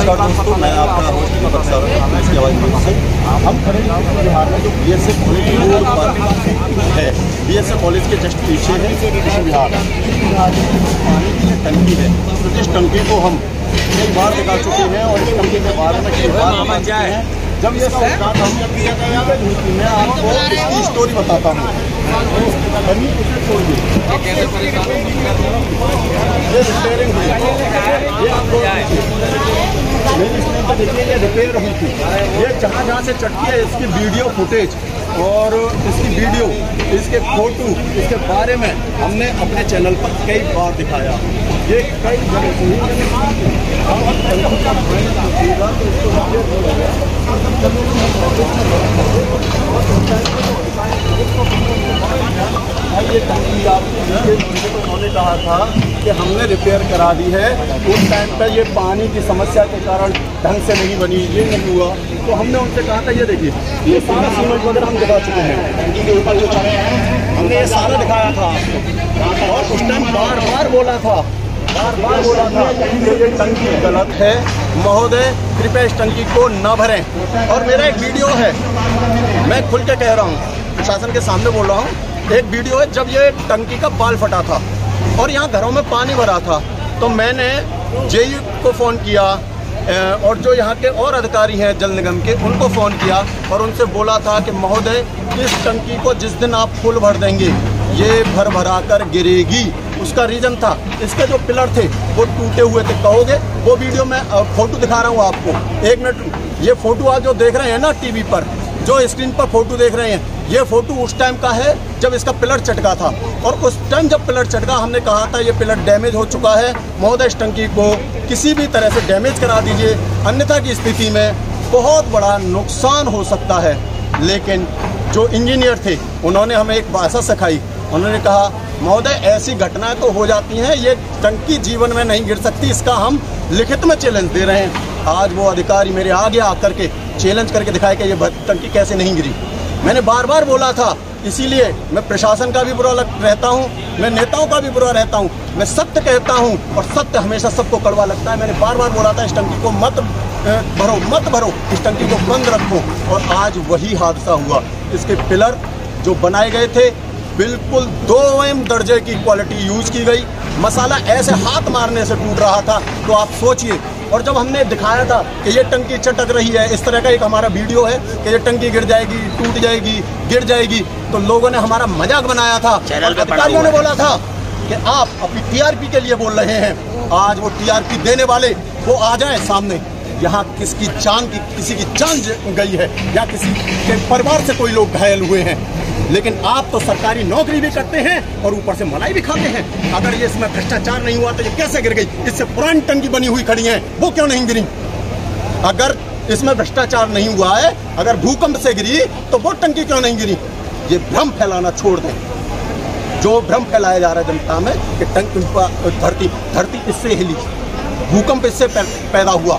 नमस्कार दोस्तों, मैं आपका होस्ट दीपक सर इसकी आवाज़ से हम खड़े बिहार में जो BSF कॉलेज है, BSF कॉलेज के जस्ट पीछे है कृष्ण विहार। पानी की टंकी है, तो इस टंकी को हम कई बार दिखा चुके हैं और इस टंकी के बारे में कई बार बता चुके हैं। जब इसका उद्घाटन किया गया मैं आपको इसकी स्टोरी बताता हूँ। ये रिपेयरिंग हुई, ये आपको मेरी स्क्रीन पर देखिए, ये रिपेयर हुई थी। ये जहाँ से चटकी है इसकी वीडियो फुटेज और इसकी वीडियो, इसके फोटो, इसके बारे में हमने अपने चैनल पर कई बार दिखाया। ये कई जगह ये टंकी उन्होंने कहा था कि हमने रिपेयर करा दी है। उस टाइम पर ये पानी की समस्या के कारण ढंग से नहीं बनी, ये नहीं हुआ, तो हमने उनसे कहा था ये देखिए ये सारा सीमेंट वगैरह हम दिखा चुके हैं। टंकी के ऊपर जो चढ़े हैं हमने ये सारा दिखाया था और उस टाइम बार बार बोला था ये टंकी गलत है, महोदय कृपया इस टंकी को न भरें। और मेरा एक वीडियो है, मैं खुल के कह रहा हूँ, प्रशासन के सामने बोल रहा हूँ, एक वीडियो है जब ये टंकी का बाल फटा था और यहाँ घरों में पानी भरा था, तो मैंने JU को फ़ोन किया और जो यहाँ के और अधिकारी हैं जल निगम के, उनको फ़ोन किया और उनसे बोला था कि महोदय इस टंकी को जिस दिन आप फुल भर देंगे ये भरा कर गिरेगी। उसका रीज़न था इसके जो पिलर थे वो टूटे हुए थे। कहोगे वो वीडियो में फ़ोटो दिखा रहा हूँ आपको, 1 मिनट। ये फ़ोटो आप जो देख रहे हैं ना टीवी पर, जो स्क्रीन पर फोटो देख रहे हैं, ये फ़ोटो उस टाइम का है जब इसका पिलर चटका था। और उस टाइम जब पिलर चटका हमने कहा था ये पिलर डैमेज हो चुका है, महोदय इस टंकी को किसी भी तरह से डैमेज करा दीजिए, अन्यथा की स्थिति में बहुत बड़ा नुकसान हो सकता है। लेकिन जो इंजीनियर थे उन्होंने हमें एक भाषा सिखाई, उन्होंने कहा महोदय ऐसी घटनाएं तो हो जाती हैं, ये टंकी जीवन में नहीं गिर सकती, इसका हम लिखित में चैलेंज दे रहे हैं। आज वो अधिकारी मेरे आगे आकर के चैलेंज करके दिखाए कि ये टंकी कैसे नहीं गिरी। मैंने बार बार बोला था, इसीलिए मैं प्रशासन का भी बुरा रहता हूँ, मैं नेताओं का भी बुरा रहता हूँ, मैं सत्य कहता हूँ और सत्य हमेशा सबको कड़वा लगता है। मैंने बार बार बोला था इस टंकी को मत भरो, इस टंकी को बंद रखो, और आज वही हादसा हुआ। इसके पिलर जो बनाए गए थे बिल्कुल 2M दर्जे की क्वालिटी यूज की गई, मसाला ऐसे हाथ मारने से टूट रहा था, तो आप सोचिए। और जब हमने दिखाया था कि ये टंकी चटक रही है, इस तरह का एक हमारा वीडियो है कि ये टंकी गिर जाएगी, टूट जाएगी, गिर जाएगी, तो लोगों ने हमारा मजाक बनाया था। अधिकारियों ने बोला था कि आप अपनी TRP के लिए बोल रहे हैं। आज वो TRP देने वाले वो आ जाए सामने। यहाँ किसी की जान गई है या किसी के परिवार से कोई लोग घायल हुए हैं, लेकिन आप तो सरकारी नौकरी भी करते हैं और ऊपर से मलाई भी खाते हैं। अगर ये इसमें भ्रष्टाचार नहीं हुआ तो ये कैसे गिर गई? इससे पुरानी टंकी बनी हुई खड़ी है, वो क्यों नहीं गिरी? अगर इसमें भ्रष्टाचार नहीं हुआ है, अगर भूकंप से गिरी तो वो टंकी क्यों नहीं गिरी? ये भ्रम फैलाना छोड़ दें। जो भ्रम फैलाया जा रहा है जनता में कि टंकी धरती इससे हिली, भूकंप इससे पैदा हुआ,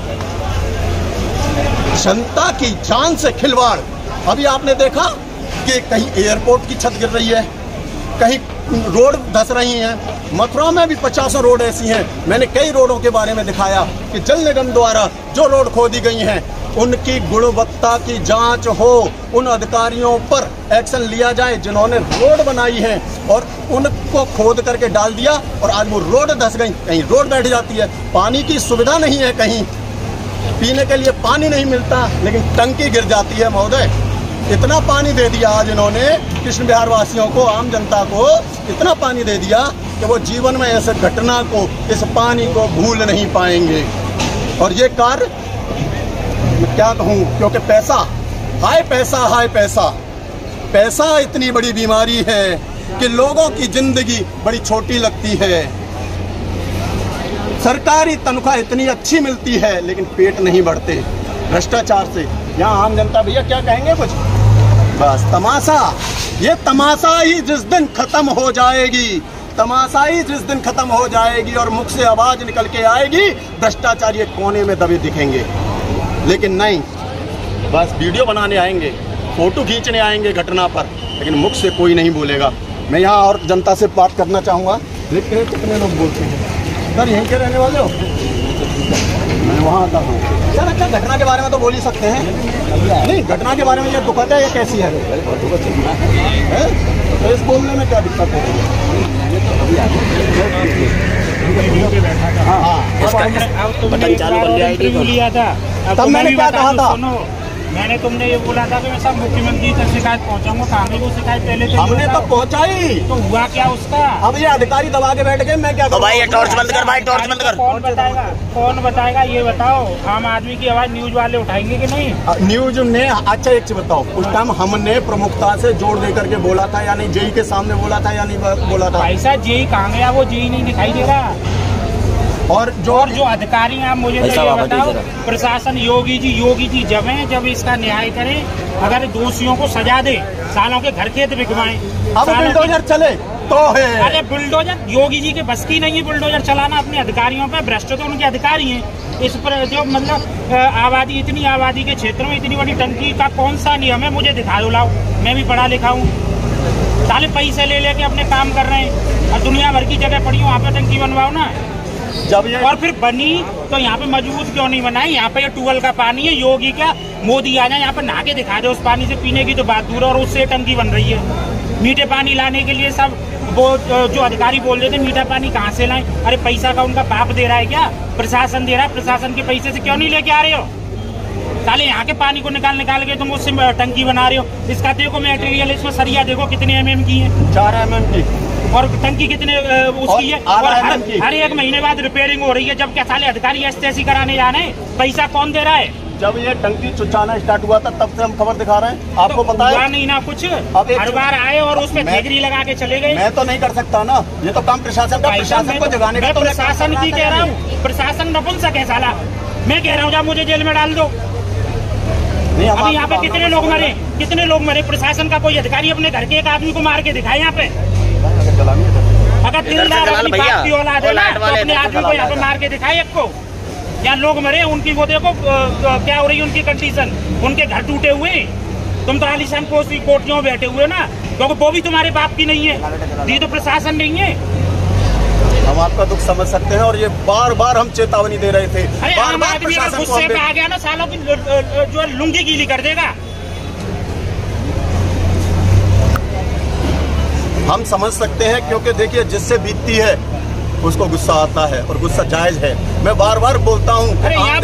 जनता की जान से खिलवाड़। अभी आपने देखा कि कहीं एयरपोर्ट की छत गिर रही है, कहीं रोड धंस रही हैं, मथुरा में भी 50 रोड ऐसी हैं। मैंने कई रोडों के बारे में दिखाया कि जल निगम द्वारा जो रोड खोदी गई हैं उनकी गुणवत्ता की जांच हो, उन अधिकारियों पर एक्शन लिया जाए जिन्होंने रोड बनाई है और उनको खोद करके डाल दिया और आज वो रोड धंस गई, कहीं रोड बैठ जाती है, पानी की सुविधा नहीं है, कहीं पीने के लिए पानी नहीं मिलता, लेकिन टंकी गिर जाती है। महोदय इतना पानी दे दिया आज इन्होंने कृष्ण विहार वासियों को, आम जनता को इतना पानी दे दिया कि वो जीवन में ऐसे घटना को, इस पानी को भूल नहीं पाएंगे। और ये कार्य मैं क्या कहूँ, क्योंकि पैसा, हाय पैसा, पैसा इतनी बड़ी बीमारी है कि लोगों की जिंदगी बड़ी छोटी लगती है। सरकारी तनख्वाह इतनी अच्छी मिलती है लेकिन पेट नहीं बढ़ते भ्रष्टाचार से। यहाँ आम जनता भैया क्या कहेंगे कुछ? बस तमाशा, ये तमाशा ही जिस दिन खत्म हो जाएगी, तमाशा ही जिस दिन खत्म हो जाएगी और मुख से आवाज निकल के आएगी, भ्रष्टाचार ये कोने में दबे दिखेंगे। लेकिन नहीं, बस वीडियो बनाने आएंगे, फोटो खींचने आएंगे घटना पर, लेकिन मुख से कोई नहीं बोलेगा। मैं यहाँ और जनता से बात करना चाहूँगा। देखते हैं कितने लोग बोलते हैं। सर यहीं के रहने वाले हो? यहाँ आता हूँ सर। अच्छा, घटना के बारे में तो बोल ही सकते हैं। नहीं, घटना के बारे में ये दुखद है, ये कैसी है? तो इस बोलने में क्या दिक्कत है? तब मैंने क्या कहा था? मैंने तुमने ये बोला था कि मैं सब मुख्यमंत्री तक शिकायत पहुंचाऊंगा। कहाँ वो शिकायत पहले से हमने तो पहुंचाई, तो हुआ क्या उसका? अब ये अधिकारी दबा के बैठ गए, मैं क्या करूं? भाई ये टॉर्च बंद कर, भाई टॉर्च बंद कर। कौन बताएगा? कौन बताएगा ये बताओ? आम आदमी की आवाज न्यूज वाले उठाएंगे कि नहीं? न्यूज ने, अच्छा एक चीज बताओ, उस टाइम हमने प्रमुखता से जोर दे करके बोला था या नहीं? जेई के सामने बोला था या नहीं बोला था? पैसा जेई कहाँ गया? वो जेई नहीं दिखाई दे रहा। और जो अधिकारी हैं, आप मुझे तो ये बताओ, प्रशासन योगी जी जब इसका न्याय करें, अगर दोषियों को सजा दे, सालों के घर खेत बिकवाएं। अब बुलडोजर चले तो है। अरे बुलडोजर योगी जी के बस की नहीं है बुलडोजर चलाना अपने अधिकारियों पे। भ्रष्ट तो उनके अधिकारी हैं। इस पर जो मतलब आबादी, इतनी आबादी के क्षेत्र में इतनी बड़ी टंकी का कौन सा नियम है? मुझे दिखा दो, लाओ। मैं भी पढ़ा लिखा हूँ। साले पैसे ले लेके अपने काम कर रहे हैं और दुनिया भर की जगह पड़ी, वहाँ पे टंकी बनवाओ ना। जब ये और फिर बनी तो यहाँ पे मजबूत क्यों नहीं बनाई? यहाँ पे ये ट्यूबवेल का पानी है, योगी का मोदी आ जाए यहाँ पे नहा के दिखा दे, उस पानी से पीने की तो बात दूर है, और उससे टंकी बन रही है। मीठे पानी लाने के लिए सब वो जो अधिकारी बोल रहे थे मीठा पानी कहाँ से लाएं? अरे पैसा का उनका बाप दे रहा है क्या? प्रशासन दे रहा है। प्रशासन के पैसे से क्यों नहीं लेके आ रहे हो? साले यहाँ के पानी को निकाल के तुम उससे टंकी बना रहे हो। इसका देखो मटेरियल, इसमें सरिया देखो कितने mm की है? 4 mm की। और टंकी कितने उसकी है? और हर 1 महीने बाद रिपेयरिंग हो रही है। जब क्या साले अधिकारी ऐसी कराने जा रहे हैं? पैसा कौन दे रहा है? जब ये टंकी चुचाना स्टार्ट हुआ था तब से हम खबर दिखा रहे हैं, आपको पता है? नहीं ना कुछ। अब हर बार आए और उसमें ठेकरी लगा के चले गए। मैं तो नहीं कर सकता ना, ये तो काम प्रशासन का। प्रशासन को जगाने का। प्रशासन की कह रहा हूँ, प्रशासन नपुंसक है साला। मैं कह रहा हूँ, मुझे जेल में डाल दो। अभी यहाँ पे कितने लोग मरे? प्रशासन का कोई अधिकारी अपने घर के एक आदमी को मार के दिखाए यहाँ पे? अगर 3 लाख अपनी बाप की औलाद है ना, तो अपने आदमी को यहाँ पे मार के दिखाए एक को। या लोग मरे, उनकी वो देखो क्या हो रही है उनकी कंडीशन। उनके घर टूटे हुए, तुम तो आलीशान कोठरियों में बैठे हुए ना, क्योंकि वो भी तुम्हारे बाप की नहीं है, ये तो प्रशासन नहीं है। हम आपका दुख समझ सकते हैं और ये बार बार हम चेतावनी दे रहे थे। बार बार प्रशासन को गुस्से में आ गया ना, सालों की जो लुंगी गीली कर देगा। हम समझ सकते हैं, क्योंकि देखिए जिससे बीतती है उसको गुस्सा आता है और गुस्सा जायज है। मैं बार बार बोलता हूँ, आम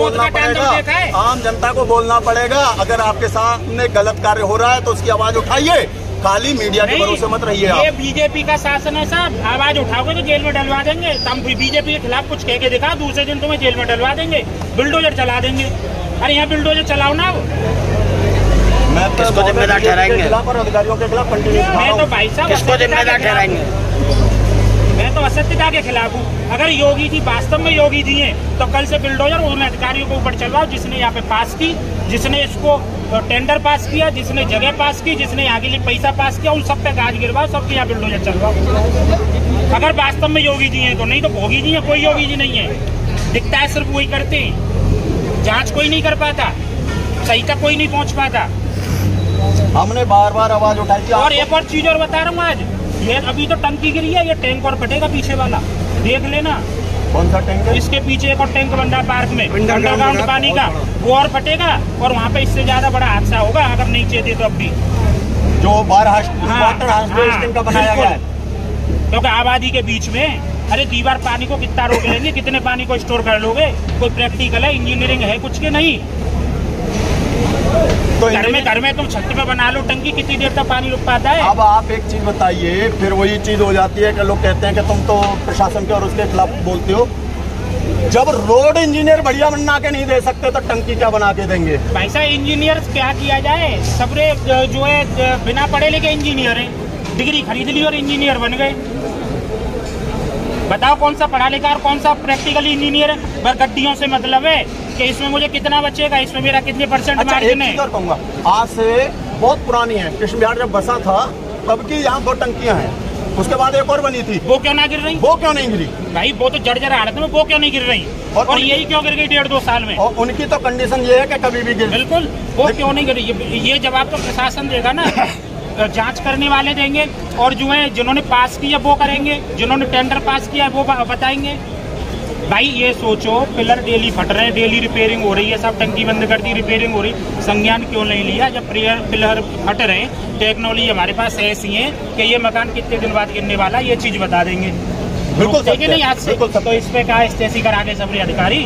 जनता को बोलना पड़ेगा। अगर आपके सामने गलत कार्य हो रहा है तो उसकी आवाज उठाइए, खाली मीडिया के भरोसे मत रहिए। ये बीजेपी का शासन है साहब, आवाज उठाओगे तो जेल में डलवा देंगे। तुम बीजेपी के खिलाफ कुछ कह के दिखा, दूसरे दिन तुम्हें जेल में डलवा देंगे, बुलडोजर चला देंगे। अरे यहाँ बुलडोजर चलाओ ना। मैं किसको जिम्मेदार ठहराएंगे? अधिकारियों के खिलाफ कंटिन्यू। मैं तो भाई साहब किसको जिम्मेदार ठहराएंगे? मैं तो असत्यता के खिलाफ हूँ। अगर योगी जी वास्तव में योगी जी हैं तो कल से बुलडोजर उन अधिकारियों को ऊपर चलवाओ जिसने यहाँ पे पास की, जिसने इसको टेंडर पास किया, जिसने जगह पास की, जिसने यहाँ के लिए पैसा पास किया, उन सब पे गाज गिरवाओ, सबके यहाँ बुलडोजर चलवाओ। अगर वास्तव में योगी जी हैं तो। नहीं तो भोगी जी है, कोई योगी जी नहीं है। दिखता है सिर्फ वही करते हैं, जांच कोई नहीं कर पाता, सही तक कोई नहीं पहुँच पाता। हमने बार बार आवाज उठाई थी। और एक और चीज और बता रहा हूँ, आज ये अभी तो टंकी गिरी है, ये टैंक और फटेगा पीछे वाला, देख लेना। कौन सा टैंक है? इसके पीछे एक और टैंक बन रहा है पार्क में, अंडरग्राउंड पानी का, वो और फटेगा और वहाँ पे इससे ज्यादा बड़ा हादसा होगा अगर नहीं चाहिए तो। अब भी जो वाटर का बनाया गया है, क्योंकि आबादी के बीच में, अरे दीवार पानी को कितना रोक लेंगे? कितने पानी को स्टोर कर लोगे? कोई प्रैक्टिकल है, इंजीनियरिंग है कुछ के नहीं? तो घर में तुम छत में बना लो टंकी, कितनी देर तक पानी रुक पाता है? अब आप एक चीज बताइए, फिर वही चीज हो जाती है कि लोग कहते हैं कि तुम तो प्रशासन के और उसके खिलाफ बोलते हो। जब रोड इंजीनियर बढ़िया बना के नहीं दे सकते तो टंकी क्या बना के देंगे? भाई साहब इंजीनियर क्या किया जाए? सबरे जो है बिना पढ़े लिखे इंजीनियर है, डिग्री खरीद ली और इंजीनियर बन गए। बताओ कौन सा पढ़ा लिखा और कौन सा प्रैक्टिकल इंजीनियर है? बस गड्डियों से मतलब है कि इसमें मुझे कितना बचेगा, इसमें मेरा कितने % मार्जिन है। कहूँगा आज से बहुत पुरानी है, कृष्ण बिहार जब बसा था तब की यहाँ 2 टंकियां हैं, उसके बाद एक और बनी थी। वो क्यों ना गिर रही? वो क्यों नहीं गिरी भाई? वो तो जर्जर हालत में, वो क्यों नहीं गिर रही? और यही क्यों गिर गई 1.5-2 साल में? और उनकी तो कंडीशन ये है कि कभी भी गिर। बिल्कुल, वो क्यों नहीं गिरी? ये जवाब तो प्रशासन देगा ना, जांच करने वाले देंगे, और जो है जिन्होंने पास किया वो करेंगे, जिन्होंने टेंडर पास किया वो बताएंगे। भाई ये सोचो, पिलर डेली फट रहे हैं, डेली रिपेयरिंग हो रही है, सब टंकी बंद कर दी, रिपेयरिंग हो रही, संज्ञान क्यों नहीं लिया? जब पिलर फट रहे हैं, टेक्नोलॉजी हमारे पास ऐसी है कि ये मकान कितने दिन बाद गिरने वाला, ये चीज बता देंगे। बिल्कुल देखिए नहीं आज से, तो इस पे कहा स्टेसी करा के सबरे अधिकारी,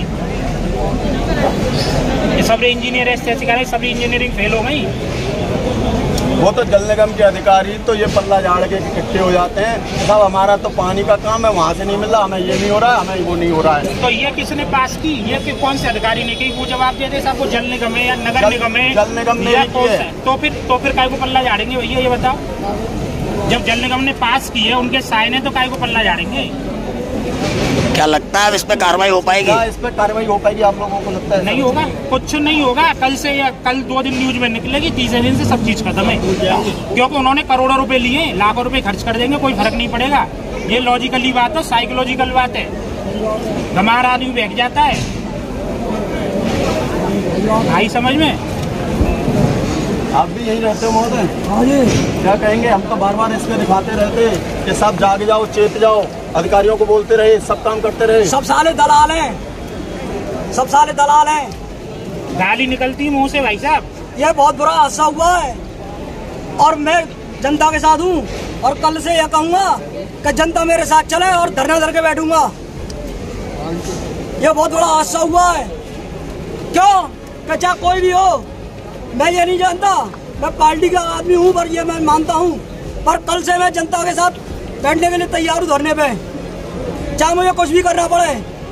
ये सबरे इंजीनियर स्टेसी करा, सबरी इंजीनियरिंग फेल हो गई। वो तो जल निगम के अधिकारी तो ये पल्ला झाड़ के इकट्ठे हो जाते हैं, साहब हमारा तो पानी का काम है, वहाँ से नहीं मिल रहा, हमें ये नहीं हो रहा है, हमें वो नहीं हो रहा है। तो ये किसने पास की? ये कौन से अधिकारी ने की? वो जवाब दे दे साहब, वो जल निगम है या नगर निगम है? जल निगम ने की है। तो फिर काय को पल्ला झाड़ेंगे भैया, ये बताओ? जब जल निगम ने पास की है, उनके साइन है, तो काय को पल्ला झाड़ेंगे? क्या लगता है इस पे कार्रवाई हो पाएगी? इस पे कार्रवाई हो पाएगी आप लोगों को लगता है? नहीं होगा, कुछ नहीं होगा। कल से या कल 2 दिन न्यूज में निकलेगी, तीसरे दिन से सब चीज खत्म है, क्योंकि उन्होंने करोड़ों रुपए लिए, लाखों रुपए खर्च कर देंगे, कोई फर्क नहीं पड़ेगा। ये लॉजिकली बात है, साइकोलॉजिकल बात है, हमारा आदमी बैठ जाता है। आई समझ में? आप भी यही रहते हो महोदय? क्या कहेंगे? हम तो बार बार इसमें दिखाते रहते कि सब जाग जाओ, चेत जाओ, अधिकारियों को बोलते रहे, सब काम करते रहे। सब साले दलाल हैं, सब साले दलाल हैं। गाली निकलती मुंह से भाई साहब। ये बहुत बुरा हादसा हुआ है और मैं जनता के साथ हूँ, और कल से यह कहूँगा कि जनता मेरे साथ चले और धरना धर के बैठूंगा। ये बहुत बड़ा हादसा हुआ है। क्यों? कि चाहे कोई भी हो, मैं ये नहीं जानता, मैं पार्टी का आदमी हूँ, पर ये मैं मानता हूँ, पर कल से मैं जनता के साथ बैठने के लिए तैयार हूँ, धरने पे, चाहे मुझे कुछ भी करना पड़े।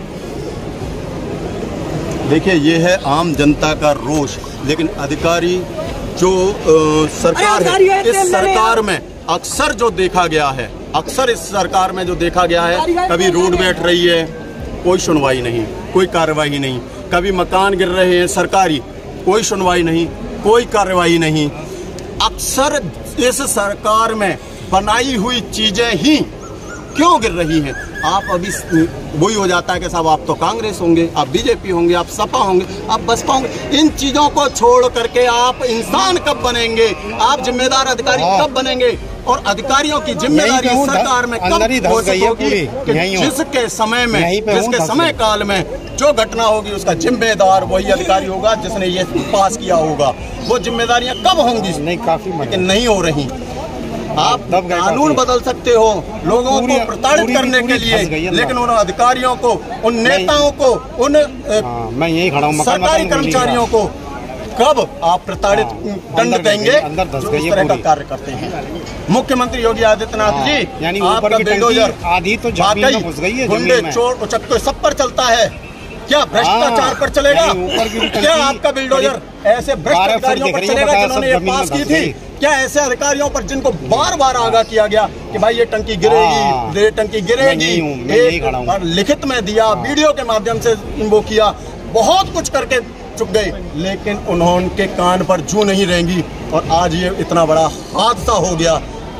देखिए, ये है आम जनता का रोष, लेकिन अधिकारी जो सरकार है, इस सरकार में अक्सर जो देखा गया है, अक्सर इस सरकार में जो देखा गया है, कभी रोड बैठ रही है, कोई सुनवाई नहीं, कोई कार्रवाई नहीं, कभी मकान गिर रहे हैं सरकारी, कोई सुनवाई नहीं, कोई कार्रवाई नहीं। अक्सर इस सरकार में बनाई हुई चीजें ही क्यों गिर रही हैं? आप अभी वही हो जाता है कि साहब आप तो कांग्रेस होंगे, आप बीजेपी होंगे, आप सपा होंगे, आप बसपा होंगे। इन चीजों को छोड़ करके आप इंसान कब बनेंगे? आप जिम्मेदार अधिकारी कब बनेंगे? और अधिकारियों की जिम्मेदारी सरकार में कब हो सकेगी? जिसके समय में, जिसके समय काल में जो घटना होगी, उसका जिम्मेदार वही अधिकारी होगा जिसने ये पास किया होगा। वो जिम्मेदारियां कब होंगी? नहीं, काफी लेकिन नहीं हो रही। आप कानून बदल सकते हो लोगों को प्रताड़ित करने के लिए, लेकिन उन अधिकारियों को, उन नेताओं को, उन मैं यही खड़ा हूं, सरकारी कर्मचारियों को कब आप प्रताड़ित दंड देंगे जो इस तरह का कार्य करते हैं? मुख्यमंत्री योगी आदित्यनाथ जी, आपका बिल्डोजर आधी तो जमीन में घुस गई है, गुंडे, चोर, उचक्के सब पर चलता है, क्या भ्रष्टाचार पर चलेगा? क्या आपका बिल्डोजर ऐसे भ्रष्ट अधिकारियों पर चलेगा जिन्होंने ये पास की थी? क्या ऐसे अधिकारियों पर जिनको बार बार आगाह किया गया कि भाई ये टंकी गिरेगी, ये टंकी गिरेगी, एक लिखित में दिया, वीडियो के माध्यम से वो किया, बहुत कुछ करके चुक गए, लेकिन उन्होंने कान पर जूं नहीं रेंगी, और आज ये इतना बड़ा हादसा हो गया।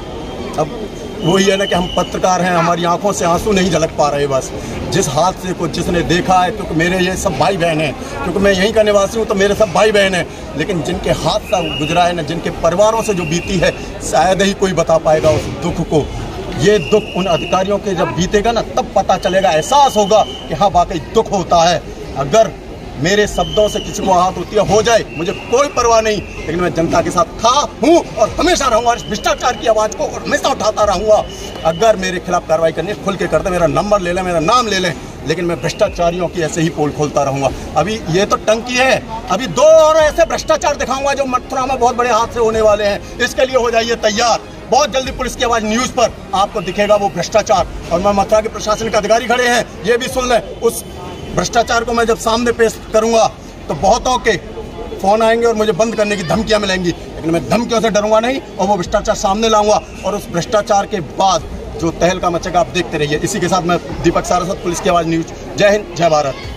अब वही है ना कि हम पत्रकार हैं, हमारी आंखों से आंसू नहीं झलक पा रहे। बस जिस हादसे को जिसने देखा है, क्योंकि मेरे ये सब भाई बहन हैं, क्योंकि मैं यहीं का निवासी हूँ, तो मेरे सब भाई बहन हैं, लेकिन जिनके हादसा गुजरा है ना, जिनके परिवारों से जो बीती है, शायद ही कोई बता पाएगा उस दुख को। ये दुख उन अधिकारियों के जब बीतेगा ना, तब पता चलेगा, एहसास होगा कि हाँ वाकई दुख होता है। अगर मेरे शब्दों से किसी को आहत होती है, हो जाए, मुझे कोई परवाह नहीं, लेकिन मैं जनता के साथ था, हूँ और हमेशा रहूंगा। इस भ्रष्टाचार की आवाज को हमेशा उठाता रहूंगा। अगर मेरे खिलाफ कार्रवाई करनी है, खुल के कर दे, मेरा नंबर ले लें, मेरा नाम ले लें, लेकिन मैं भ्रष्टाचारियों की ऐसे ही पोल खोलता रहूंगा। अभी ये तो टंकी है, अभी 2 और ऐसे भ्रष्टाचार दिखाऊंगा जो मथुरा में बहुत बड़े हादसे होने वाले हैं। इसके लिए हो जाइए तैयार। बहुत जल्दी पुलिस की आवाज न्यूज पर आपको दिखेगा वो भ्रष्टाचार। और मैं मथुरा के प्रशासनिक अधिकारी खड़े हैं, ये भी सुन लें, उस भ्रष्टाचार को मैं जब सामने पेश करूंगा तो बहुतों के फोन आएंगे और मुझे बंद करने की धमकियां मिलेंगी, लेकिन मैं धमकियों से डरूंगा नहीं, और वो भ्रष्टाचार सामने लाऊंगा। और उस भ्रष्टाचार के बाद जो तहलका मचेगा, आप देखते रहिए। इसी के साथ मैं दीपक सारस्वत, पुलिस की आवाज न्यूज। जय हिंद, जय भारत।